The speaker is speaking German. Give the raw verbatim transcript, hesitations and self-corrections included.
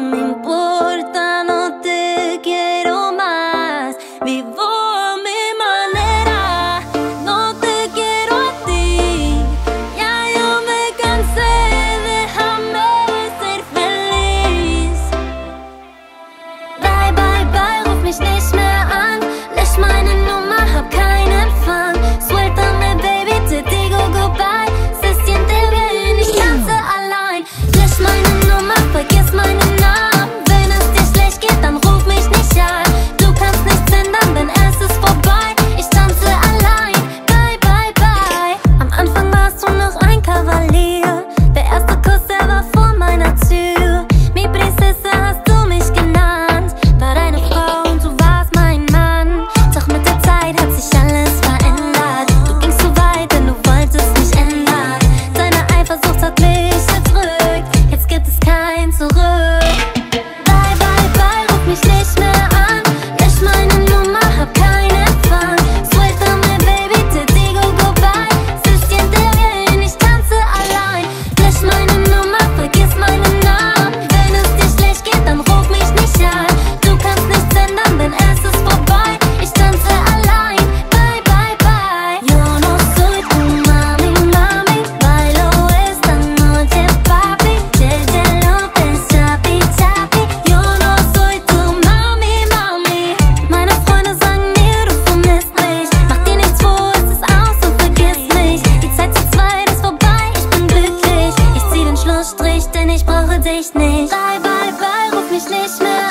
me importa, no te quiero más. Vivo a mi manera, no te quiero a ti. Ya yo me cansé, déjame ser feliz. Bye, bye, bye, ruf mich nicht mehr an. Lösch meine Nummer, hab keinen Empfang. Suéltame, baby, te digo goodbye. Se siente bien, ich tanze allein. Lösch meine Nummer, vergiss meinen Namen. Wenn es dir schlecht geht, dann ruf mich nicht an. Du kannst nichts ändern, denn es ist vorbei. Ich tanze allein, bye, bye, bye. Am Anfang warst du noch ein Kavalier. Der erste Kuss, der war vor meiner Tür. Mi Princesse hast du mich genannt. War deine Frau und du warst mein Mann. Doch mit der Zeit hat sich alles verändert. Du gingst zu weit, denn du wolltest mich ändern. Deine Eifersucht hat mich erdrückt. Jetzt gibt es kein Zurück. Bye, bye, bye, ruf mich nicht mehr an. Lösch meine Nummer, hab keinen Empfang. Suéltame, baby, te digo goodbye. Se siente bien, ich tanze allein. Lösch meine Nummer, vergiss meinen Namen. Wenn es dir schlecht geht, dann ruf mich nicht an. Du kannst nichts ändern, denn es ist vorbei. Ich tanze allein, bye, bye, bye. Yo no soy tu mami, mami. Bailo esta noche, papi. Jeje Lopes, chapi, chapi. Yo no soy tu mami, mami. Meine Freunde sagen mir, du vermisst mich. Mach dir nichts vor, es ist aus und vergiss mich. Die Zeit zu zweit ist vorbei, ich bin glücklich. Ich zieh den Schlussstrich, denn ich brauche dich nicht. Bye, bye, bye, ruf mich nicht mehr